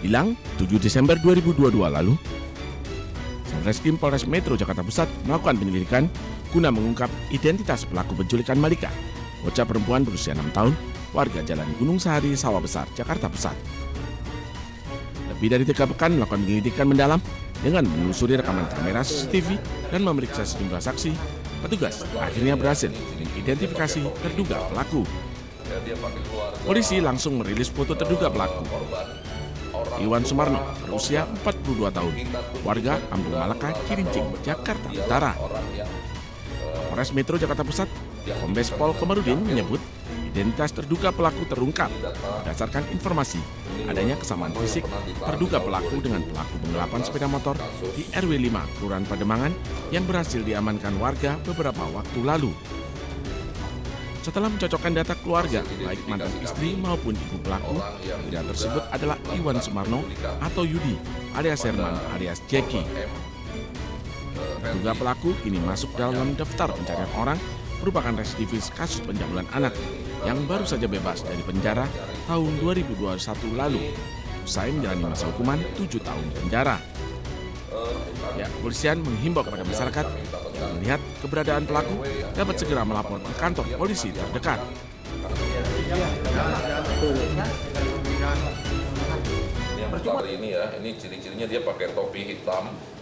Hilang 7 Desember 2022 lalu, Satreskrim Polres Metro Jakarta Pusat melakukan penyelidikan guna mengungkap identitas pelaku penculikan Malika, bocah perempuan berusia 6 tahun, warga Jalan Gunung Sahari, Sawah Besar, Jakarta Pusat. Lebih dari 3 pekan melakukan penyelidikan mendalam dengan menelusuri rekaman kamera CCTV dan memeriksa sejumlah saksi, petugas akhirnya berhasil mengidentifikasi terduga pelaku. Polisi langsung merilis foto terduga pelaku. Iwan Sumarno, berusia 42 tahun, warga Ambung Malaka, Cilincing, Jakarta Utara. Polres Metro Jakarta Pusat, Kombes Pol Komarudin menyebut identitas terduga pelaku terungkap berdasarkan informasi adanya kesamaan fisik terduga pelaku dengan pelaku penggelapan sepeda motor di RW 5 Kelurahan Pademangan yang berhasil diamankan warga beberapa waktu lalu. Setelah mencocokkan data keluarga, baik mantan istri maupun ibu pelaku, pria tersebut adalah Iwan Sumarno atau Yudi alias Herman alias Jeki. Terduga pelaku kini masuk dalam daftar pencarian orang merupakan residivis kasus pencabulan anak yang baru saja bebas dari penjara tahun 2021 lalu, usai menjalani masa hukuman 7 tahun penjara. Ya, kepolisian menghimbau kepada masyarakat yang melihat keberadaan pelaku dapat segera melapor ke kantor polisi terdekat. Ini yang pertama ini ya, ini ciri-cirinya dia pakai topi hitam,